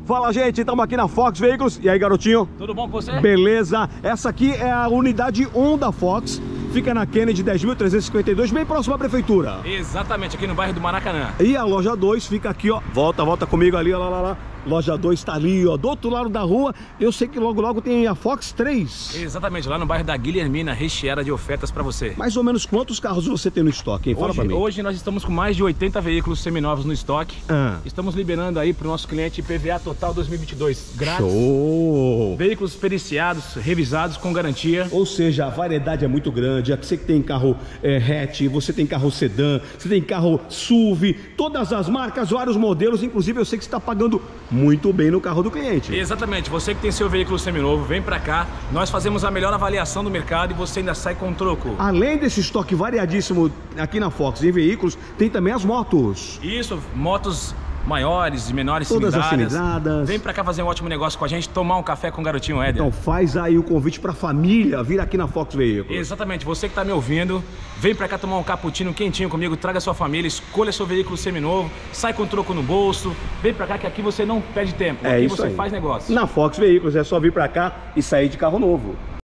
Fala, gente, estamos aqui na Fox Veículos. E aí, garotinho? Tudo bom com você? Beleza. Essa aqui é a unidade 1 da Fox. Fica na Kennedy 10.352, bem próximo à prefeitura. Exatamente, aqui no bairro do Maracanã. E a loja 2 fica aqui, ó. Volta comigo ali, ó, lá. Loja 2 tá ali, ó, do outro lado da rua. Eu sei que logo tem a Fox 3. Exatamente, lá no bairro da Guilhermina, recheada de ofertas para você. Mais ou menos quantos carros você tem no estoque, hein? Fala pra mim. Hoje nós estamos com mais de 80 veículos seminovos no estoque. Estamos liberando aí pro nosso cliente PVA total 2022 grátis. Show! Veículos periciados, revisados com garantia. Ou seja, a variedade é muito grande. Você que tem carro hatch, você tem carro sedã, você tem carro SUV, todas as marcas, vários modelos. Inclusive eu sei que você está pagando muito bem no carro do cliente. Exatamente, você que tem seu veículo seminovo, vem pra cá, nós fazemos a melhor avaliação do mercado e você ainda sai com troco. Além desse estoque variadíssimo aqui na Fox em veículos, tem também as motos. Isso, motos maiores e menores todas cilindradas. As cilindradas. Vem pra cá fazer um ótimo negócio com a gente, tomar um café com o garotinho Éder. Então faz aí o convite pra família vir aqui na Fox Veículos. Exatamente, você que tá me ouvindo, vem pra cá tomar um cappuccino quentinho comigo, traga sua família, escolha seu veículo seminovo, sai com troco no bolso, vem pra cá que aqui você não perde tempo, aqui você faz negócio. Na Fox Veículos é só vir pra cá e sair de carro novo.